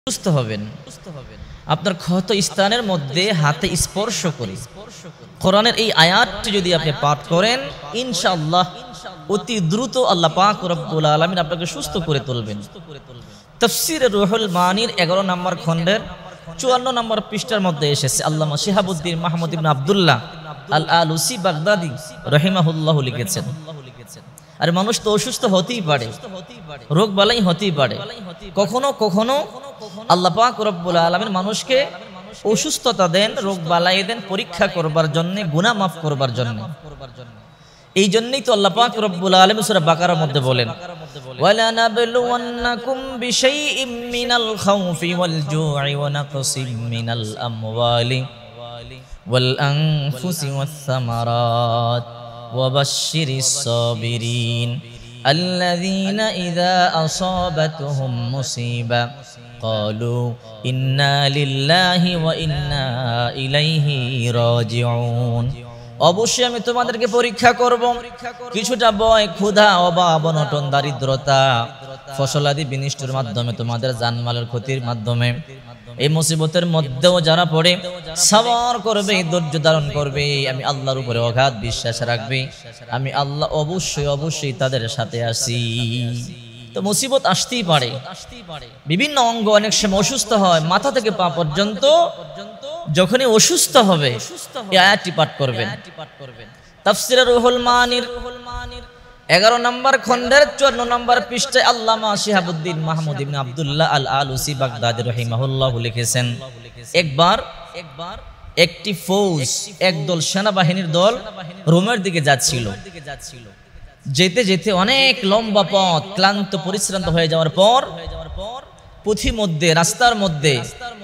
সুস্থ হবেন। আপনার ক্ষত স্থানের মধ্যে হাতে স্পর্শ করে কোরআনের এই আয়াতটি যদি আপনি পাঠ করেন, ইনশাআল্লাহ অতি দ্রুত আল্লাহ পাক রব্বুল আলামিন আপনাকে সুস্থ করে তুলবেন। তাফসীরে রুহুল মানির 11 নম্বর খণ্ডের 54 নম্বর পৃষ্ঠার মধ্যে এসেছে, আল্লামা শিহাবুদ্দিন মাহমুদ ইবনে আব্দুল্লাহ আল আলুসি বাগদাদি রাহিমাহুল্লাহ লিখেছেন, আর মানুষ তো অসুস্থ হতেই পারে, রোগ বালাই হতেই পারে। কখনো কখনো আল্লাহ পাক রব্বুল আলামিন মানুষকে অসুস্থতা দেন, রোগ বালাই দেন পরীক্ষা করবার জন্য, গুনাহ মাফ করবার জন্য। এই জন্যই তো আল্লাহ পাক রব্বুল আলামিন সূরা বাকারার মধ্যে বলেন, ওয়ালা নাবলুওয়ান্নাকুম বিশাইইম মিনাল খাউফি ওয়াল জু'i ওয়া নাকসিম মিনাল আমওয়ালি ওয়াল আনফুসি ওয়াস সামারাত وبشر الصابرين الذين إذا أصابتهم مصيبة قالوا إنا لله وإنا إليه راجعون। অবশ্যই আমি তোমাদেরকে পরীক্ষা করব, কিছুটা ভয়, ক্ষুধা, অভাব, অনটন, দারিদ্রতা, ফসলাদি বিনষ্টের মাধ্যমে, তোমাদের জানমালের ক্ষতির মাধ্যমে, এই মুসিবতের মধ্যেও যারা পড়ে সবর করবে, ধৈর্য ধারণ করবে, আমি আল্লাহর উপরে অগাধ বিশ্বাস রাখবে, আমি আল্লাহ অবশ্যই অবশ্যই তাদের সাথে আছি। তো মুসিবত আসতেই পারে, বিভিন্ন অঙ্গ অনেক সময় অসুস্থ হয়, মাথা থেকে পা পর্যন্ত যখনই অসুস্থ হবে এই আয়াতটি পাঠ করবেন। তাফসীরে রুহুল মানির 11 নম্বর খণ্ডের 54 নম্বর পৃষ্ঠায় আল্লামা শিহাবুদ্দিন মাহমুদ ইবনে আব্দুল্লাহ আল আলুসি বাগদাদি রাহিমাহুল্লাহ লিখেছেন, একবার একটি ফৌজ, একদল সেনাবাহিনীর দল রোমের দিকে যাচ্ছিল। যেতে যেতে অনেক লম্বা পথ, ক্লান্ত পরিশ্রান্ত হয়ে যাওয়ার পর পথিমধ্যে, রাস্তার মধ্যে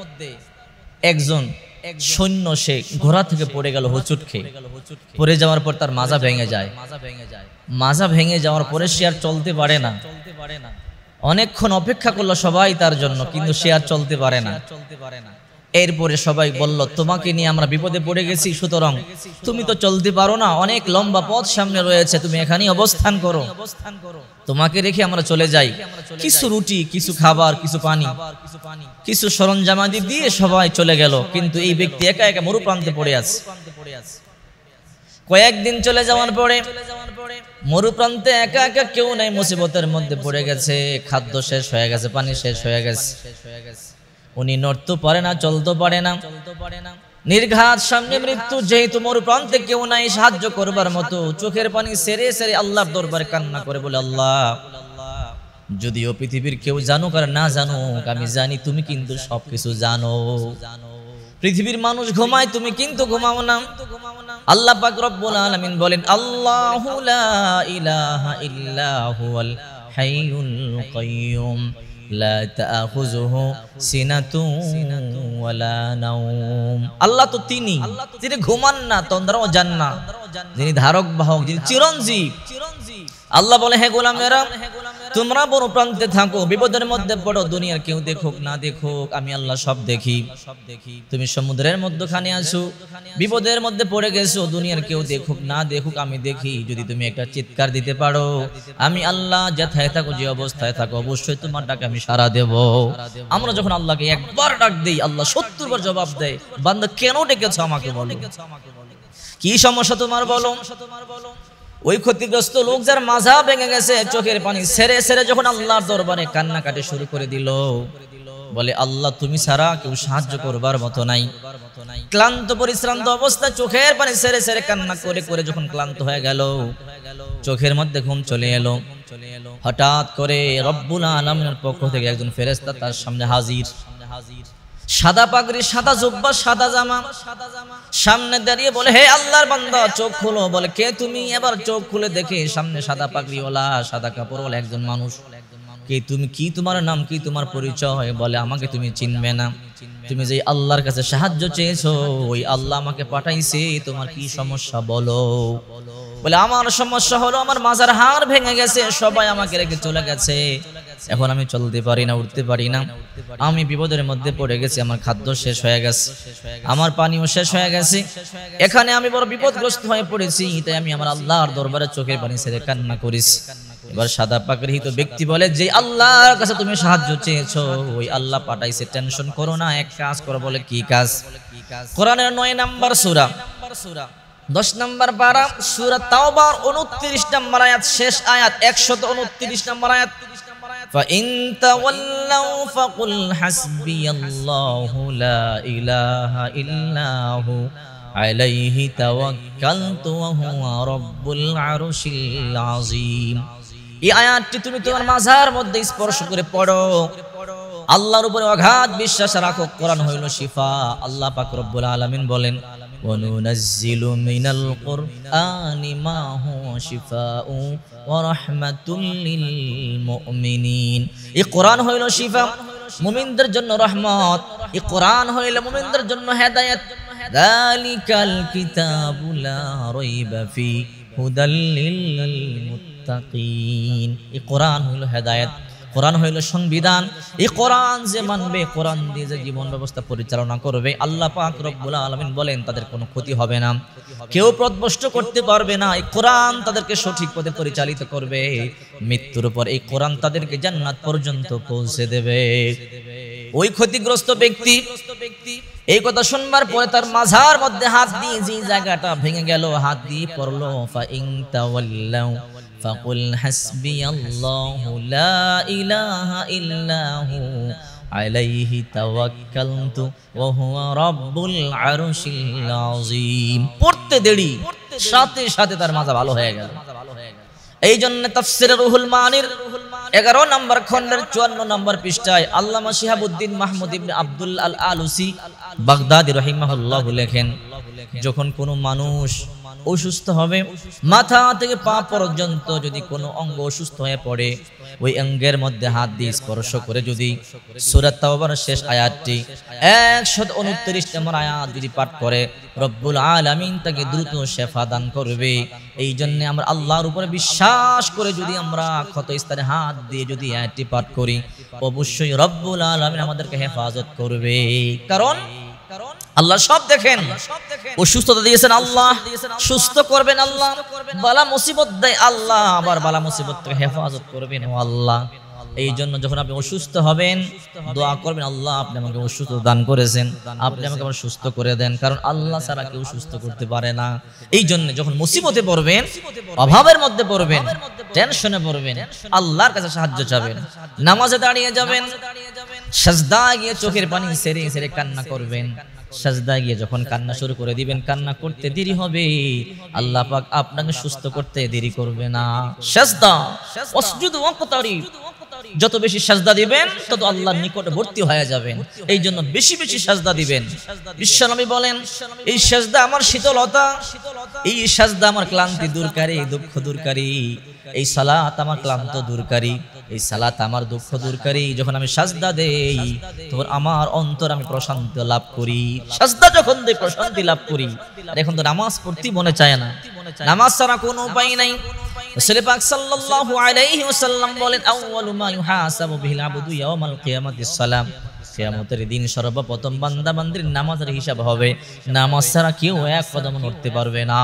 একজন সৈন্য সে ঘোড়া থেকে পড়ে গেল হোঁচট খেয়ে। পড়ে যাওয়ার পর তার মাজা ভেঙে যায়। মাজা ভেঙে যাওয়ার পরে সে আর চলতে পারে না। অনেকক্ষণ অপেক্ষা করলো সবাই তার জন্য, কিন্তু সে আর চলতে পারে না। এরপরে সবাই বলল, তোমাকে নিয়ে আমরা বিপদে পড়ে গেছি, সুতরাং তুমি তো চলতে পারো না, অনেক লম্বা পথ সামনে রয়েছে, তুমি এখানেই অবস্থান করো, তোমাকে রেখে আমরা চলে যাই। কিছু রুটি, কিছু খাবার, কিছু পানি, কিছু সরঞ্জামাদি দিয়ে সবাই চলে গেল, কিন্তু এই ব্যক্তি একা একা মরুপ্রান্তে পড়ে আছে। কয়েকদিন চলে যাওয়ার পরে মরুপ্রান্তে একা একা কেউ নাই, মুসিবতের মধ্যে পড়ে গেছে, খাদ্য শেষ হয়ে গেছে, পানি শেষ হয়ে গেছে, উনি নড়তে পারে না, চলতে পারে না, নির্ঘাত সামনে মৃত্যু। যেহেতু মরুপ্রান্তে কেউ নাই সাহায্য করবার মতো, চোখের পানি সেরে সেরে আল্লাহর দরবারে কান্না করে বলে, আল্লাহ, যদিও পৃথিবীর কেউ জানুক আর না জানুক, আমি জানি তুমি কিন্তু সবকিছু জানো। পৃথিবীর মানুষ ঘুমায়, তুমি কিন্তু ঘুমাও না। আল্লাহ পাক রব্বুল আলামিন বলেন, আল্লাহু লা ইলাহা ইল্লা হুয়াল হাইয়ুল কাইয়্যুম লা তাখুযুহু সিনাতুন ওয়ালা নাওম। আল্লাহ তো তিনি ঘুমান না, তন্দ্রাও যান না, যিনি ধারক বাহক, যিনি চিরঞ্জীব। আল্লাহ বলে, হে গোলামেরা, তোমরা বড় প্রান্তে থাকো, বিপদের মধ্যে পড়ো, দুনিয়ার কেউ দেখুক না দেখুক, আমি আল্লাহ সব দেখি। তুমি সমুদ্রের মধ্যখানে আছো, বিপদের মধ্যে পড়ে গেছো, দুনিয়ার কেউ দেখুক না দেখুক, আমি দেখি। যদি তুমি একটা চিৎকার দিতে পারো, আমি আল্লাহ যেথায় থাকো, যে অবস্থায় থাকো, অবশ্যই তোমার ডাকে আমি সাড়া দেব। আমরা যখন আল্লাহকে একবার ডাক দেই, আল্লাহ 70 বার জবাব দেয়, বান্দা কেন ডেকেছো আমাকে বলো, কি সমস্যা তোমার বলো। ওই ক্ষতিগ্রস্ত লোক যার মাজা ভেঙে গেছে, চোখের পানি সেরে সেরে যখন আল্লাহর দরবারে কান্নাকাটি শুরু করে দিল, বলে, আল্লাহ তুমি ছাড়া কেউ সাহায্য করবার মতো নাই। ক্লান্ত পরিশ্রান্ত অবস্থা, চোখের পানি সেরে সেরে কান্না করে করে যখন ক্লান্ত হয়ে গেল, চোখের মধ্যে ঘুম চলে এলো, হঠাৎ করে রব্বুল আলামিনের পক্ষ থেকে একজন ফেরেশতা তার সামনে হাজির। সাদা পাগড়ি, সাদা জুব্বা, সাদা জামা, সামনে দাঁড়িয়ে বলে, হে আল্লাহর বান্দা, চোখ খুলো। বলে, কে তুমি? এবার চোখ খুলে দেখে সামনে সাদা পাগড়িওয়ালা, সাদা কাপড়ওয়ালা একজন মানুষ। কে তুমি? কি তোমার নাম, কি তোমার পরিচয়? বলে, আমাকে তুমি চিনবে না, তুমি যে আল্লাহর কাছে সাহায্য চেয়েছো, ওই আল্লাহ আমাকে পাঠাইছে, তোমার কি সমস্যা বলো। বলে, আমার সমস্যা হলো আমার মাজার হাড় ভেঙে গেছে, সবাই আমাকে রেখে চলে গেছে, এখন আমি চলতে পারি না, উঠতে পারি না, আমি বিপদের মধ্যে পড়ে গেছি, আমার খাদ্য শেষ হয়ে গেছে, আমার পানিও শেষ হয়ে গেছে, এখানে আমি বড় বিপদগ্রস্ত হয়ে পড়েছি, তাই আমি আমার আল্লাহর দরবারে চোখের পানি ছেড়ে কান্না করেছি। এবার সাদা পাগড়িত ব্যক্তি বলে যে আল্লাহর কাছে তুমি সাহায্য চেয়েছো ওই আল্লাহ পাঠাইছে, টেনশন করো না, এক কাজ করো। বলে কি কাজ? কোরআনের 9 নম্বর সূরা 10 নম্বর পারা সূরা তাওবার 29 নম্বর আয়াত, শেষ আয়াত 129 নম্বর আয়াত। فإن تولوا فقل حسبي الله لا إله إلا هو عليه توكلت وهو رب العرش العظيم। এই আয়াতটি তুমি তোমার মাঝার মধ্যে স্পর্শ করে পড়ো, আল্লাহর উপরে অগাধ বিশ্বাস রাখো। কোরআন হইল শিফা। আল্লাহ পাক রব্বুল আলামিন বলেন وَنُنَزِّلُ مِنَ الْقُرْآنِ مَا هُوَ شِفَاءٌ وَرَحْمَةٌ لِلْمُؤْمِنِينَ। এই কোরআন হইল শিফা, মুমিনদের জন্য রহমত। এই কোরআন হইল মুমিনদের জন্য হেদায়েত। যালিকাল কিতাবু লা রাইবা ফি হুদাল লিল মুত্তাকিন। এই কোরআন হইল হেদায়েত, কোরআন হইল সংবিধান। এই কোরআন যে মানবে, কোরআন দিয়ে যে জীবন ব্যবস্থা পরিচালনা করবে, আল্লাহ পাক রব্বুল আলামিন বলেন তাদের কোনো ক্ষতি হবে না, কেউ পথভ্রষ্ট করতে পারবে না। এই কোরআন তাদেরকে সঠিক পথে পরিচালিত করবে। মৃত্যুর পর এই কোরআন তাদেরকে জান্নাত পর্যন্ত পৌঁছে দেবে। ওই ক্ষতিগ্রস্ত ব্যক্তি এই কথা শুনবার পরে তার মাঝার মধ্যে হাত দিয়ে যে জায়গাটা ভেঙে গেল, হাত দিয়ে পড়লো ফাইন তাওয়াল্লাউ ফাকুল হাসবিয়াল্লাহু লা ইলাহা ইল্লা হু আলাইহি তাওয়াক্কালতু ওয়া হুয়া রাব্বুল আরশিল আযীম। পড়তে দেরি, সাথে সাথে তার মাজা ভালো হয়ে গেল। এই জন্য তাফসীরে রুহুল মানির 11 নম্বর খণ্ডের 54 নম্বর পৃষ্ঠায় আল্লামা শিহাবুদ্দিন মাহমুদ ইবনে আব্দুল আল আলুসি বাগদাদি রাহিমাহুল্লাহ লেখেন, যখন কোনো মানুষ অসুস্থ হবে, মাথা থেকে পা পর্যন্ত যদি কোনো অঙ্গ অসুস্থ হয়ে পড়ে, ওই অঙ্গের মধ্যে হাত দিয়ে স্পর্শ করে যদি সূরা তাওবার শেষ আয়াতটি 129 নম্বর আয়াত যদি পাঠ করে, রব্বুল আলামিন তাকে দ্রুত শিফা দান করবে। এই জন্য আমরা আল্লাহর উপরে বিশ্বাস করে যদি আমরা ক্ষত স্থানে হাত দিয়ে যদি আয়াতটি পাঠ করি, অবশ্যই রব্বুল আলামিন আমাদেরকে হেফাজত করবে। কারণ আল্লাহ সব দেখেন। অসুস্থতা দিয়েছেন আল্লাহ, সুস্থ করবেন আল্লাহ, বালা মুসিবত দেয় আল্লাহ, আবার বালা মুসিবত থেকে হেফাজত করবেন আল্লাহ। এই জন্য যখন আপনি অসুস্থ হবেন দোয়া করবেন, আল্লাহ আপনি আমাকে অসুস্থ দান করেছেন, আপনি আমাকে আবার সুস্থ করে দেন, কারণ আল্লাহ ছাড়া কেউ সুস্থ করতে পারে না। এই জন্য যখন মুসিবতে পড়বেন, অভাবের মধ্যে পড়বেন, টেনশনে পড়বেন, আল্লাহর কাছে সাহায্য চাবেন, নামাজে দাঁড়িয়ে যাবেন, সাজদায় গিয়ে চোখের পানি ছেড়ে ছেড়ে কান্না করবেন। সাজদায় গিয়ে যখন কান্না শুরু করে দিবেন, কান্না করতে দেরি হবে, আল্লাহ পাক আপনাকে সুস্থ করতে দেরি করবে না। সাজদা ওয়াসজুদু ওয়াকতারিব, যত বেশি সাজদা দিবেন তত আল্লাহর নিকটবর্তী হয়ে যাবেন। এই জন্য বেশি বেশি সাজদা দিবেন। বিশ্বনবী বলেন, এই সাজদা আমার শীতলতা, এই সাজদা আমার ক্লান্তি দূরকারী, দুঃখ দূরকারী, এই সালাত আমার ক্লান্ত দূরকারী, এই সালাত আমার দুঃখ দূরকারী। যখন আমি সাজদা দেই তখন আমার অন্তর আমি প্রশান্তি লাভ করি। সাজদা যখন দেই প্রশান্তি লাভ করি। আর এখন তো নামাজ পড়তে মনে চায় না, নামাজ ছাড়া কোনো উপায় নাই। রাসূল পাক সাল্লাল্লাহু আলাইহি ওয়াসাল্লাম বলেন, আউয়ালু মা ইউহাসাবু বিল আবদু ইয়াওমাল কিয়ামাতিস সালাম। কিয়ামতের দিন সর্বপ্রথম বান্দা বান্দির নামাজের হিসাব হবে। নামাজ ছাড়া কেউ এক কদম নড়তে পারবে না।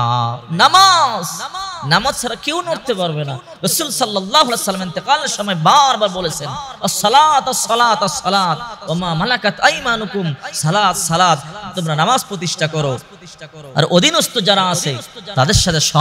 নামাজ ছাড়া কেউ নড়তে পারবে না। রাসূল সাল্লাল্লাহু আলাইহি ওয়াসাল্লাম ইন্তেকালের সময় বারবার বলেছেন, আসসালাত আসসালাত আসসালাত ওয়া মা মালাকাত আইমানুকুম, সালাত সালাত, তোমরা নামাজ প্রতিষ্ঠা করো আর অধীনস্থ যারা আছে তাদের সাথে